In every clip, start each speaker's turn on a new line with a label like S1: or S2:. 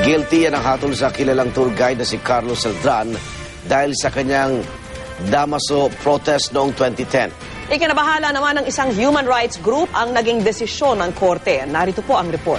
S1: Guilty yan ang hatol sa kilalang tour guide na si Carlos Celdran dahil sa kanyang Damaso protest noong 2010.
S2: Ikinabahala naman ng isang human rights group ang naging desisyon ng korte. Narito po ang report.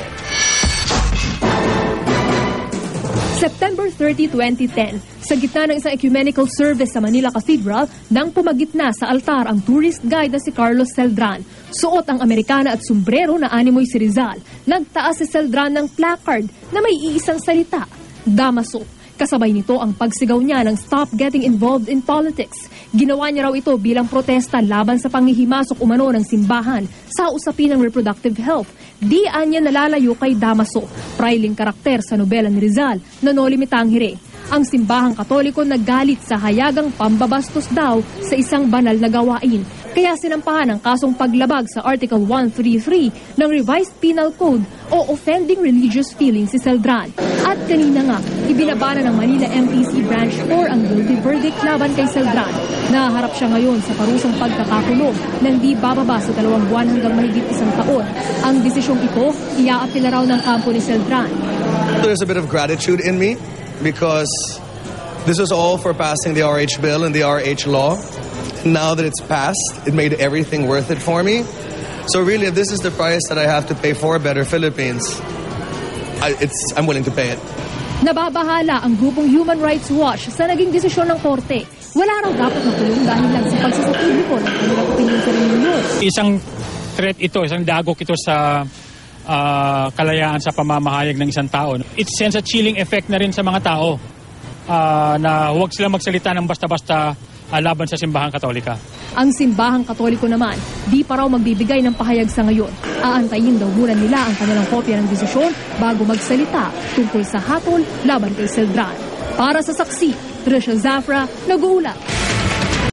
S3: September 30, 2010, sa gitna ng isang ecumenical service sa Manila Cathedral, nang pumagitna sa altar ang tourist guide na si Carlos Celdran. Suot ang Amerikana at sombrero na animoy si Rizal. Nagtaas si Celdran ng placard na may iisang salita, Damaso. Kasabay nito ang pagsigaw niya ng Stop Getting Involved in Politics. Ginawa niya raw ito bilang protesta laban sa panghihimasok umano ng simbahan sa usapin ng reproductive health. Di anya nalalayo kay Damaso, prailing karakter sa nobela ni Rizal na Noli Me Tangere. Ang simbahang Katoliko naggalit sa hayagang pambabastos daw sa isang banal na gawain. Kaya sinampahan ang kasong paglabag sa Article 133 ng Revised Penal Code o Offending Religious Feelings si Celdran. At kanina nga, ibinabana ng Manila MPC Branch 4 ang guilty verdict laban kay Celdran. Naharap siya ngayon sa parusang pagkakakulong ng di bababa sa 2 buwan hanggang mahigit 1 taon. Ang desisyong ito, iaapila raw ng kampo ni Celdran.
S4: There's a bit of gratitude in me because this was all for passing the RH bill and the RH law. Now that it's passed, it made everything worth it for me. So really, if this is the price that I have to pay for a better Philippines, I'm willing to pay it.
S3: Nababahala ang grupong Human Rights Watch sa naging desisyon ng korte. Wala raw dapat makulong dahil lang sa pagsasapili ko ng kanilang opinion sa reliyon.
S5: Isang threat ito, isang dagok ito sa kalayaan sa pamamahayag ng isang tao. It sends a chilling effect na rin sa mga tao na huwag sila magsalita ng basta-basta laban sa simbahang Katolika.
S3: Ang simbahang Katoliko naman, di pa raw magbibigay ng pahayag sa ngayon. Aantayin daw muna nila ang kanilang kopya ng desisyon bago magsalita tungkol sa hatol laban kay Celdran. Para sa saksi, Trisha Zafra, nag-uulat.